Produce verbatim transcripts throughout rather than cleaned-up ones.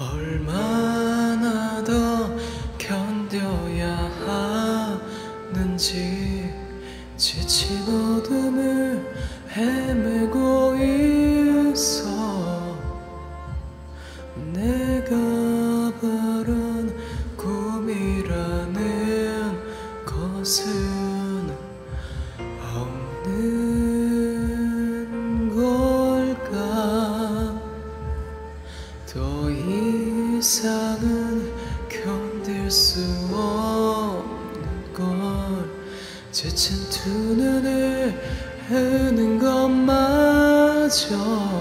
얼마나 더 견뎌야 하는지 지친 어둠을 헤매고 있어. 내가 바란 꿈이라는 것은 없는 걸까. 더 이상은 견딜 수 없는 걸. 지친 두 눈을 흐는 것마저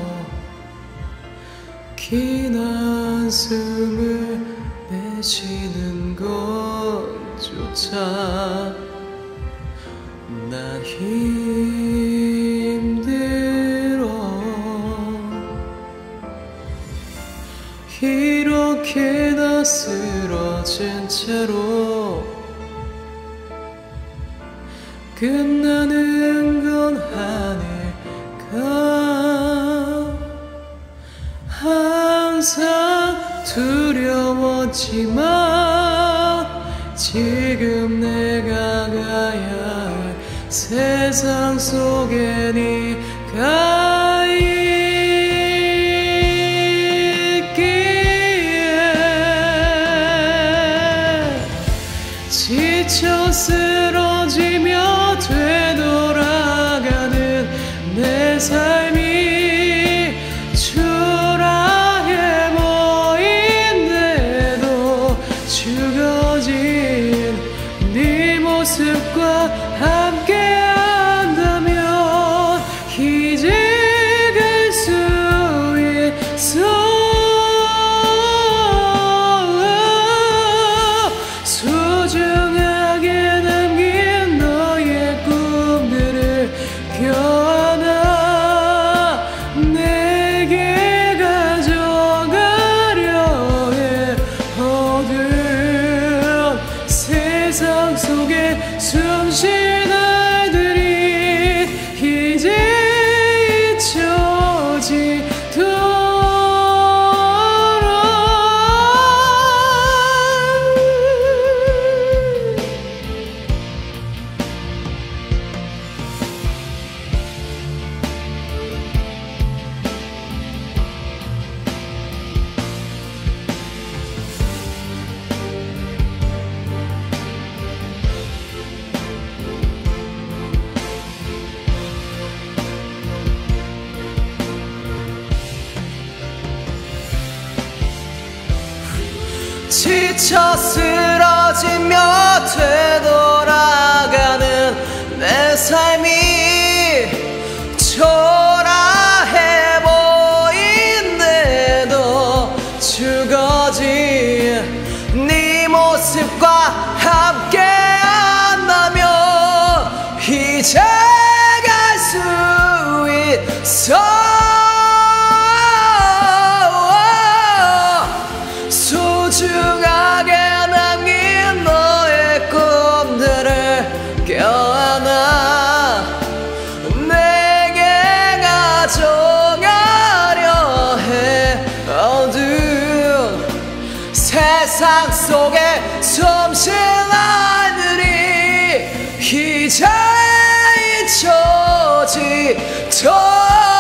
긴 한숨을 내쉬는 것조차 난 힘들어. 이렇게나 쓰러진 채로 끝나는 건 아닐까. 항상 두려웠지만 지금 내가 가야 할 세상 속에 네가 있기에 지쳐 쓰러지며 되돌아가는 내 삶이 초라해 보인대도 죽어진 네 모습과 함께한다면 이제 갈 수 있어. 소중하게 남긴 너의 꿈들을 껴안아 내게 가져가려 해. 어두운 세상 속에 숨쉰 아이들이 이제 잊혀지도록. 지쳐 쓰러지며 되돌아가는 내 삶이 초라해 보인대도 죽어진 네 모습과 함께한다면 이제 갈 수 있어. 소중하게 남긴 너의 꿈들을 껴안아 내게 가져가려 해. 어두운 세상 속에 숨쉰 아이들이 이제 잊혀지도록.